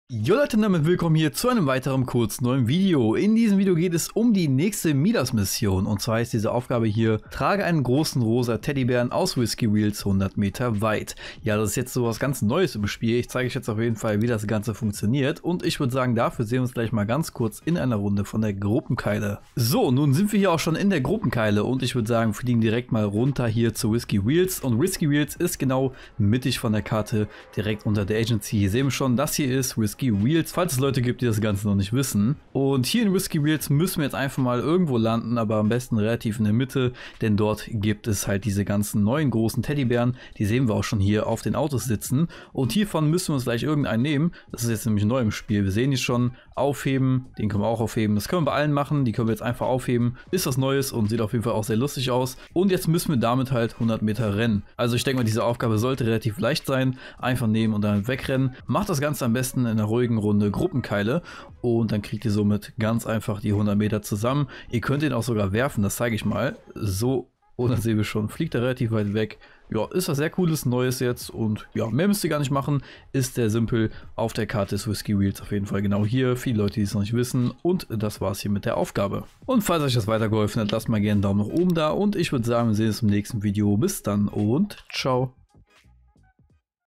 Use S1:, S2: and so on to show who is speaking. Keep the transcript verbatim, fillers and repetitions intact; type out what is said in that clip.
S1: Jo Leute, und damit willkommen hier zu einem weiteren kurz neuen Video. In diesem Video geht es um die nächste Midas-Mission. Und zwar heißt diese Aufgabe hier: Trage einen großen rosa Teddybären aus Whiskey Wheels hundert Meter weit. Ja, das ist jetzt sowas ganz Neues im Spiel. Ich zeige euch jetzt auf jeden Fall, wie das Ganze funktioniert. Und ich würde sagen, dafür sehen wir uns gleich mal ganz kurz in einer Runde von der Gruppenkeile. So, nun sind wir hier auch schon in der Gruppenkeile. Und ich würde sagen, fliegen direkt mal runter hier zu Whiskey Wheels. Und Whiskey Wheels ist genau mittig von der Karte, direkt unter der Agency. Hier sehen wir schon, das hier ist Whiskey Wheels, falls es Leute gibt, die das Ganze noch nicht wissen. Und hier in Whiskey Wheels müssen wir jetzt einfach mal irgendwo landen, aber am besten relativ in der Mitte, denn dort gibt es halt diese ganzen neuen großen Teddybären, die sehen wir auch schon hier auf den Autos sitzen. Und hiervon müssen wir uns gleich irgendeinen nehmen. Das ist jetzt nämlich neu im Spiel. Wir sehen die schon. Aufheben, den können wir auch aufheben. Das können wir bei allen machen, die können wir jetzt einfach aufheben. Ist was Neues und sieht auf jeden Fall auch sehr lustig aus. Und jetzt müssen wir damit halt hundert Meter rennen. Also ich denke mal, diese Aufgabe sollte relativ leicht sein. Einfach nehmen und dann wegrennen. Macht das Ganze am besten in einer ruhigen Runde Gruppenkeile und dann kriegt ihr somit ganz einfach die hundert Meter zusammen. Ihr könnt ihn auch sogar werfen, das zeige ich mal. So, und dann sehen wir schon, fliegt er relativ weit weg. Ja, ist was sehr cooles, Neues jetzt und ja, mehr müsst ihr gar nicht machen. Ist sehr simpel. Auf der Karte ist Whiskey Wheels auf jeden Fall genau hier. Viele Leute, die es noch nicht wissen, und das war's hier mit der Aufgabe. Und falls euch das weitergeholfen hat, lasst mal gerne einen Daumen nach oben da und ich würde sagen, wir sehen uns im nächsten Video. Bis dann und ciao.